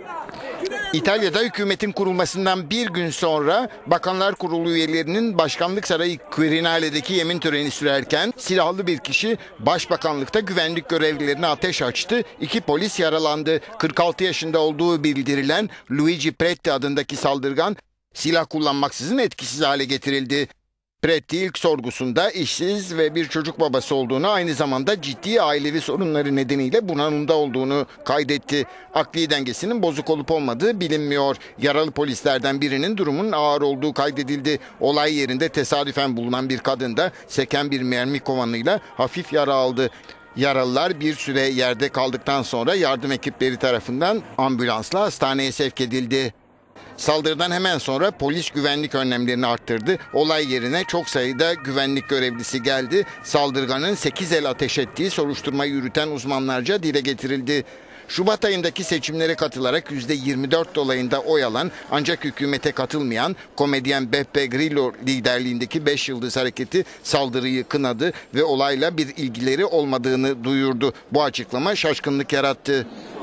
İtalya'da hükümetin kurulmasından bir gün sonra Bakanlar Kurulu üyelerinin Başkanlık Sarayı Quirinale'deki yemin töreni sürerken silahlı bir kişi Başbakanlıkta güvenlik görevlilerine ateş açtı. 2 polis yaralandı. 46 yaşında olduğu bildirilen Luigi Preti adındaki saldırgan silah kullanmaksızın etkisiz hale getirildi. Preti ilk sorgusunda işsiz ve bir çocuk babası olduğunu, aynı zamanda ciddi ailevi sorunları nedeniyle bunalımda olduğunu kaydetti. Akli dengesinin bozuk olup olmadığı bilinmiyor. Yaralı polislerden birinin durumunun ağır olduğu kaydedildi. Olay yerinde tesadüfen bulunan bir kadın da seken bir mermi kovanıyla hafif yara aldı. Yaralılar bir süre yerde kaldıktan sonra yardım ekipleri tarafından ambulansla hastaneye sevk edildi. Saldırıdan hemen sonra polis güvenlik önlemlerini arttırdı. Olay yerine çok sayıda güvenlik görevlisi geldi. Saldırganın 8 el ateş ettiği soruşturmayı yürüten uzmanlarca dile getirildi. Şubat ayındaki seçimlere katılarak %24 olayında oy alan ancak hükümete katılmayan komedyen Beppe Grillo liderliğindeki 5 Yıldız Hareketi saldırıyı kınadı ve olayla bir ilgileri olmadığını duyurdu. Bu açıklama şaşkınlık yarattı.